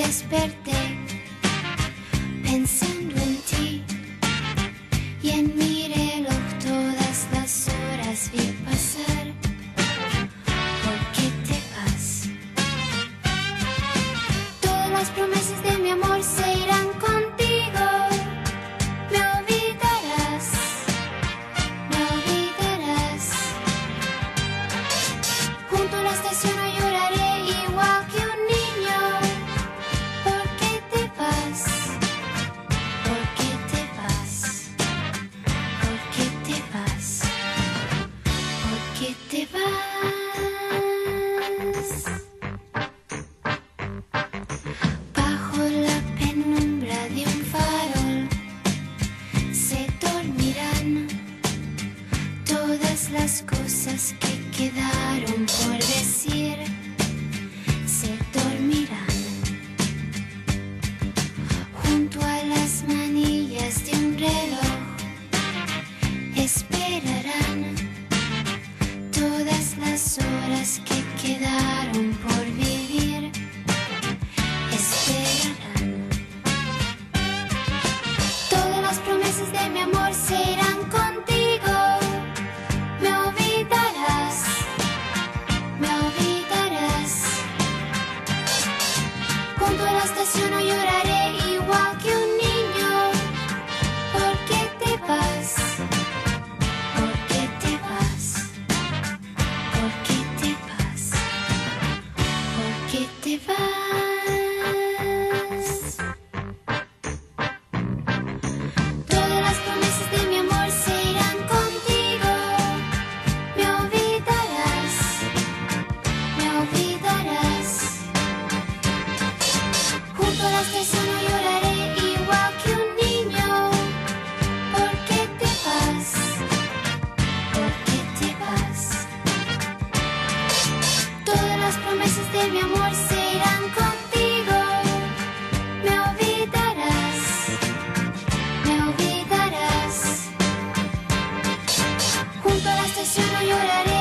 desperté pensando en ti y en mi reloj todas las horas vi pasar. ¿Por qué te vas? Todas las promesas de mi amor se irán contigo. Me olvidarás, me olvidarás. Junto a la estación no lloraré igual que un niño. ¿Por qué te vas? ¿Por qué te vas? ¿Por qué te vas? ¿Por qué te vas? Bajo la penumbra de un farol se dormirán todas las cosas que quedaron por decir. Se dormirán junto a las manillas de un reloj. Esperarán todas las horas que quedaron por vivir. Esperarán. Todas las promesas de mi amor se irán contigo. Me olvidarás, me olvidarás. Junto a la estación no lloraré igual que un niño. ¿Por qué te vas? ¿Por qué te vas? ¿Por qué te vas? ¿Por qué te vas? Todas las promesas de mi amor se irán contigo. Me olvidarás, me olvidarás. Junto a la estación no lloraré igual que un niño. ¿Por qué te vas? ¿Por qué te vas? Todas las promesas de mi amor se irán contigo. Me olvidarás, me olvidarás. Junto a la estación no lloraré